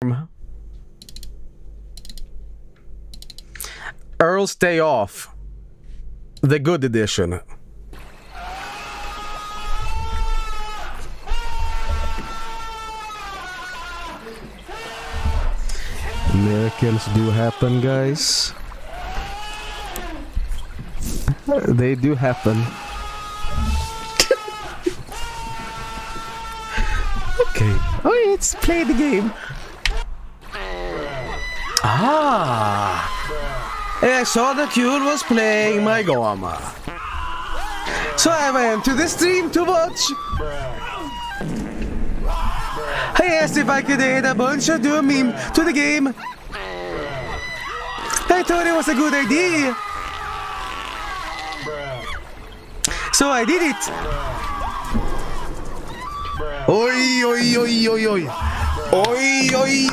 Earl's Day Off. The good edition. Miracles do happen, guys. They do happen. Okay. Oh, let's play the game. Ah! I saw that Kuhl was playing my Goma. So I went to the stream to watch. I asked if I could add a bunch of doom meme to the game. I thought it was a good idea. So I did it. Oi, oi, oi, oi, oi. Oi, oi.